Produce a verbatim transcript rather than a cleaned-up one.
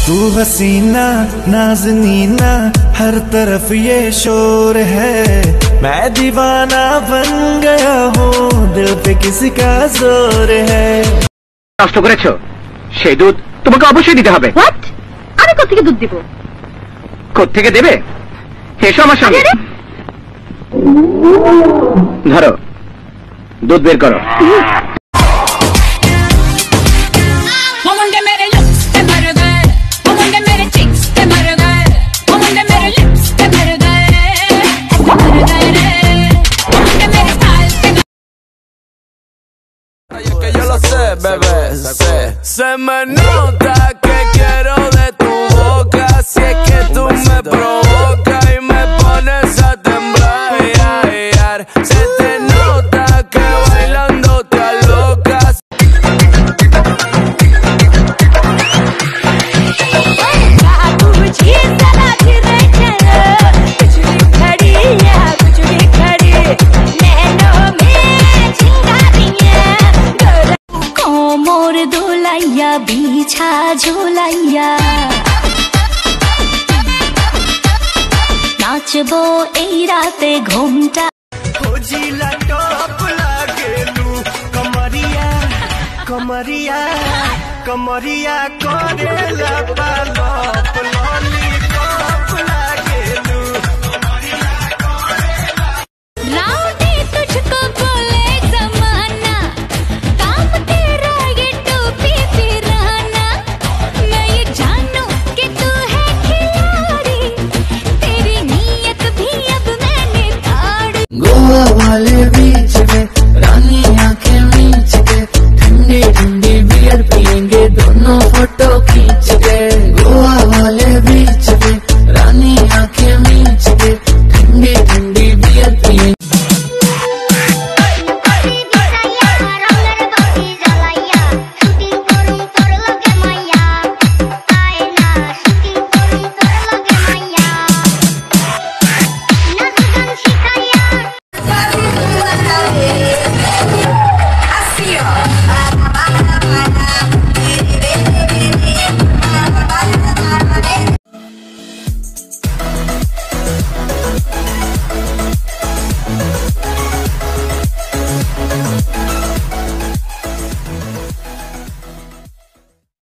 तू हसीना नाज़नीना हर तरफ ये शोर है, मैं दीवाना बन गया हूँ, दिल पे किसी का जोर है। নষ্ট করেছো সেই দুধ তোমাকে অবশ্যই দিতে হবে। হোয়াট? আমি কোত্থেকে দুধ দিব? কোত্থেকে দেবে? এসো আমার সঙ্গে। ধরো দুধ বের করো। Que yo lo sé, bebé, sé. Se me nota que quiero de tu boca. Si es que tú me provocas y me pones a temblar. Se te nota que bailando te alocas. बिछा झोलाइया नाचबो এই রাতে ঘুমটা खोजिला top लागेलू कमरिया कमरिया कमरिया करेला पालप